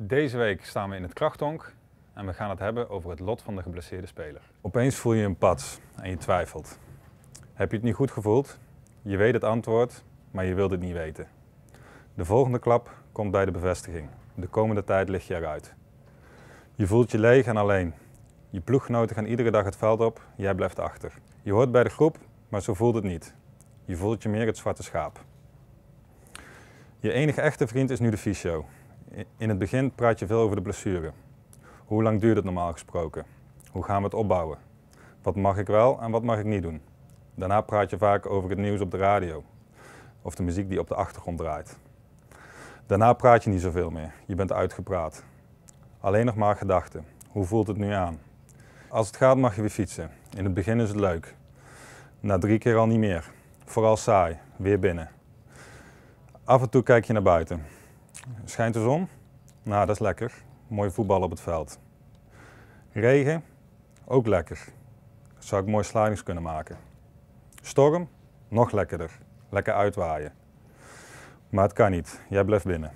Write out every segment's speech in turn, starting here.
Deze week staan we in het krachthonk en we gaan het hebben over het lot van de geblesseerde speler. Opeens voel je een pats en je twijfelt. Heb je het niet goed gevoeld? Je weet het antwoord, maar je wilt het niet weten. De volgende klap komt bij de bevestiging. De komende tijd lig je eruit. Je voelt je leeg en alleen. Je ploeggenoten gaan iedere dag het veld op, jij blijft achter. Je hoort bij de groep, maar zo voelt het niet. Je voelt je meer het zwarte schaap. Je enige echte vriend is nu de fysio. In het begin praat je veel over de blessure. Hoe lang duurt het normaal gesproken? Hoe gaan we het opbouwen? Wat mag ik wel en wat mag ik niet doen? Daarna praat je vaak over het nieuws op de radio of de muziek die op de achtergrond draait. Daarna praat je niet zoveel meer. Je bent uitgepraat. Alleen nog maar gedachten. Hoe voelt het nu aan? Als het gaat mag je weer fietsen. In het begin is het leuk. Na 3 keer al niet meer. Vooral saai. Weer binnen. Af en toe kijk je naar buiten. Schijnt de zon? Nou, dat is lekker. Mooi voetbal op het veld. Regen? Ook lekker. Zou ik mooi slidings kunnen maken. Storm? Nog lekkerder. Lekker uitwaaien. Maar het kan niet. Jij blijft binnen.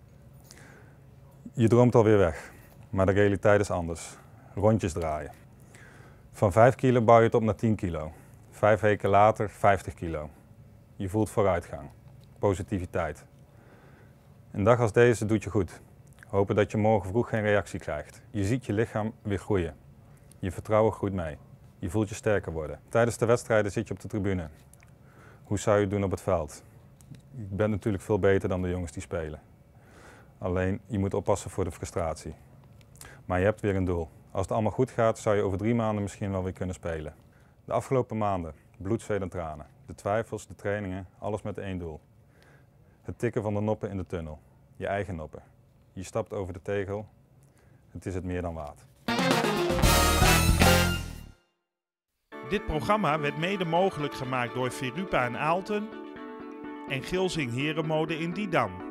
Je droomt alweer weg. Maar de realiteit is anders. Rondjes draaien. Van 5 kilo bouw je het op naar 10 kilo. 5 weken later 50 kilo. Je voelt vooruitgang. Positiviteit. Een dag als deze doet je goed. Hopen dat je morgen vroeg geen reactie krijgt. Je ziet je lichaam weer groeien. Je vertrouwen groeit mee. Je voelt je sterker worden. Tijdens de wedstrijden zit je op de tribune. Hoe zou je het doen op het veld? Je bent natuurlijk veel beter dan de jongens die spelen. Alleen, je moet oppassen voor de frustratie. Maar je hebt weer een doel. Als het allemaal goed gaat, zou je over 3 maanden misschien wel weer kunnen spelen. De afgelopen maanden, bloed, zweet en tranen. De twijfels, de trainingen, alles met één doel. Het tikken van de noppen in de tunnel. Je eigen noppen. Je stapt over de tegel. Het is het meer dan waard. Dit programma werd mede mogelijk gemaakt door Verupa en Aalten en Gilsing Herenmode in Didam.